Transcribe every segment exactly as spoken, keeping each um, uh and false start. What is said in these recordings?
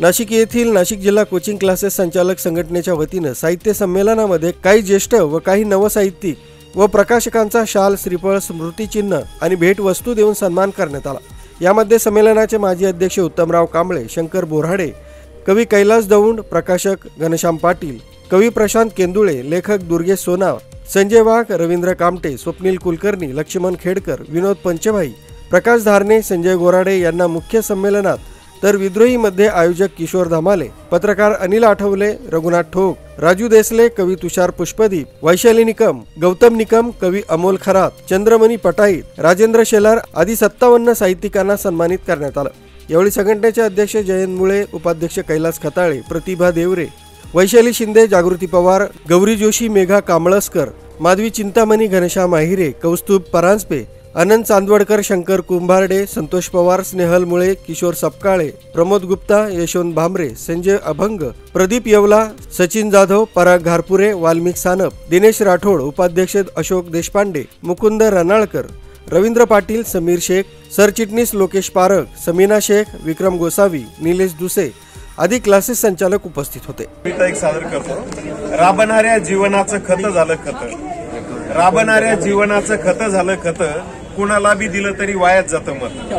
नाशिक येथील नाशिक जिल्हा coaching classes संचालक संघटनेच्या वतीने साहित्य संमेलनामध्ये काही ज्येष्ठ व काही नवसाहित्यिक व प्रकाशकांचा शाल, श्रीफळ, स्मृतिचिन्ह आणि भेटवस्तू देऊन सन्मान करण्यात आला। यामध्ये संमेलनाचे माजी अध्यक्ष उत्तमराव कांबळे, शंकर बोराडे, कवी कैलास दौंड, प्रकाशक घनश्याम पाटील, कवी प्रशांत केंदुळे, लेखक दुर्गेश सोनार, संजय वाघ, रवींद्र कामटे, स्वप्नील कुलकर्णी, लक्ष्मण खेडकर, विनोद पंचभाई, प्रकाश धारणे, संजय गोराडे यांना मुख्य संमेलनात, तर विद्रोही मध्ये आयोजक किशोर धमाले, पत्रकार अनिल आठवले, रघुनाथ ठोक, राजू देसले, कवी तुषार पुष्पदीप, वैशाली निकम, गौतम निकम, कवी अमोल खरात, चंद्रमणी पटाईत, राजेंद्र शेलार आदी सत्तावन्न साहित्यिकांना सन्मानित करण्यात आलं। यावेळी संघटनेचे अध्यक्ष जयंत मुळे, उपाध्यक्ष कैलास खताळे, प्रतिभा देवरे, वैशाली शिंदे, जागृती पवार, गौरी जोशी, मेघा कांबळस्कर, माधवी चिंतामणी, घनश्याम आहिरे, कौस्तुभ परांजपे, अनंत चांदवडकर, शंकर कुंभारडे, संतोष पवार, स्नेहल मुळे, किशोर सपकाळे, प्रमोद गुप्ता, यशवंत भामरे, संजय अभंग, प्रदीप येवला, सचिन जाधव, पराग घारपुरे, वाल्मिक सानप, दिनेश राठोड, उपाध्यक्ष अशोक देशपांडे, मुकुंद रनाळकर, रवींद्र पाटील, समीर शेख, सरचिटणीस लोकेश पारख, समीना शेख, विक्रम गोसावी, निलेश दुसे आदी क्लासेस संचालक उपस्थित होते। एक सादर करतो। राबणाऱ्या जीवनाचं खत झालं खत, राबणाऱ्या जीवनाचं खत झालं खत, कुणाला बी दिलं तरी वायाच जातं मत।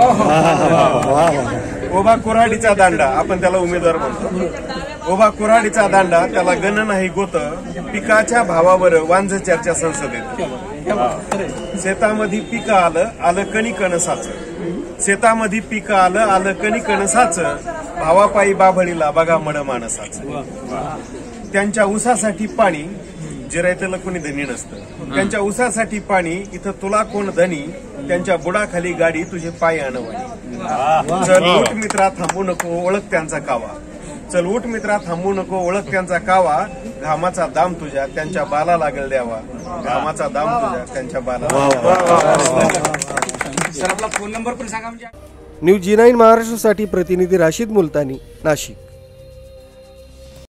ओबा कुऱ्हाडीचा दांडा, आपण त्याला उमेदवार म्हणतो। ओबा कुऱ्हाडीचा दांडा, त्याला गण नाही गोत, पिकाच्या भावावर वांझ चर्चा संसदेत। शेतामध्ये पिकं आलं, आलं कणी कणसाचं, शेतामध्ये पिकं आलं, आलं कणी कणसाचं, भावापायी बाभळीला बघा मड माणसाचं। त्यांच्या उसासाठी पाणी, जिरायतलं कोणी धनी नसतं, त्यांच्या उसासाठी पाणी, इथं तुला कोण धनी, त्यांच्या बुडाखाली गाडी, तुझे पाय आणवाणी। चल उठ मित्रा थांबू नको, ओळख त्यांचा कावा, चल उठ मित्रा थांबू नको, ओळख त्यांचा कावा, घामाचा दाम तुझ्या त्यांच्या बाला लागल द्यावा, घामाचा दाम तुझ्या त्यांच्या बाला। सर आपला फोन नंबर पण सांगा। न्यूज जी नाईन महाराष्ट्रासाठी प्रतिनिधी राशीद मुलतानी, नाशिक।